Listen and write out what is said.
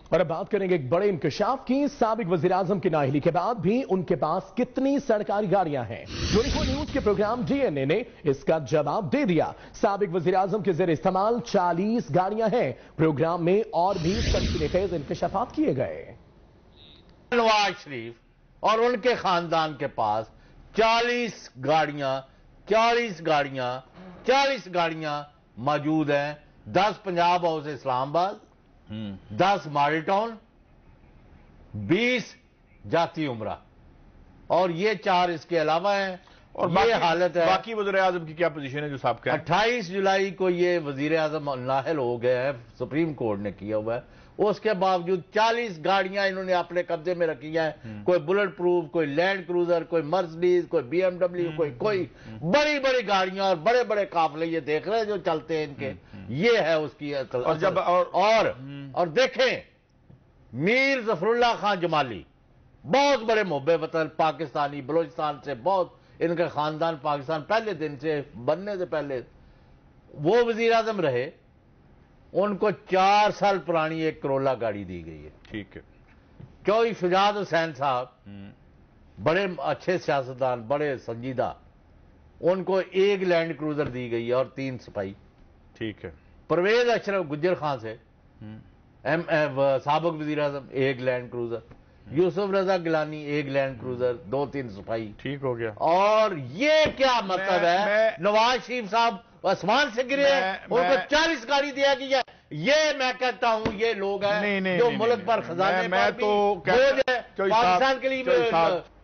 اور اب بات کریں گے ایک بڑے انکشاف کی۔ سابق وزیراعظم کی نااہلی کے بعد بھی ان کے پاس کتنی سرکاری گاڑیاں ہیں؟ 24 نیوز کے پروگرام ڈی این اے نے اس کا جواب دے دیا۔ سابق وزیراعظم کے زیر استعمال 40 گاڑیاں ہیں۔ پروگرام میں اور بھی تنقید خیز انکشافات کیے گئے۔ نواز شریف اور ان کے خاندان کے پاس 40 گاڑیاں موجود ہیں۔ 10 پنجاب ہاؤس اسلام آباد، 10 ماڈل ٹاؤن، 20 جاتی عمرہ، اور یہ 4 اس کے علاوہ ہیں۔ اور یہ حالت ہے۔ باقی وزیر اعظم کی کیا پوزیشن ہے جو سابقہ ہے؟ 28 جولائی کو یہ وزیر اعظم نااہل ہو گئے ہیں، سپریم کورٹ نے کیا ہوا ہے۔ اس کے باوجود 40 گاڑیاں انہوں نے اپنے قبضے میں رکھی ہیں۔ کوئی بلٹ پروف، کوئی لینڈ کروزر، کوئی مرسڈیز، کوئی بی ایم ڈبلیو، کوئی بڑی بڑی گاڑیاں اور بڑے بڑے قافلے یہ دیکھ رہے ہیں جو چلتے ہیں ان کے۔ یہ ہے اس کی اور دیکھیں، میر ظفر اللہ خان جمالی بہت بڑے محب وطن، پاکستانی، بلوچستان سے بہت، ان کا خاندان پاکستان پہلے دن سے بننے سے پہلے وہ وزیر اعظم رہے۔ ان کو 4 سال پرانی ایک کرولا گاڑی دی گئی ہے۔ ٹھیک ہے۔ چوئی شجاعت حسین صاحب بڑے اچھے سیاستدان، بڑے سنجیدہ، ان کو ایک لینڈ کروزر دی گئی ہے اور 3 سپاہی۔ ٹھیک ہے۔ پرویز اشرف گجر خان سے سابق وزیر اعظم 1 land cruiser, Yousaf Raza Gilani 1 land cruiser, 2-3 سپاہی۔ ٹھیک ہو گیا۔ اور یہ کیا مطلب ہے؟ نواز شریف صاحب آسمان سے گرے ہیں، ان کو 40 گاڑی دیا گیا ہے۔ یہ میں کہتا ہوں یہ لوگ ہیں جو ملک پر خزانے پر بھی بوجھ ہے، پاکستان کے لیے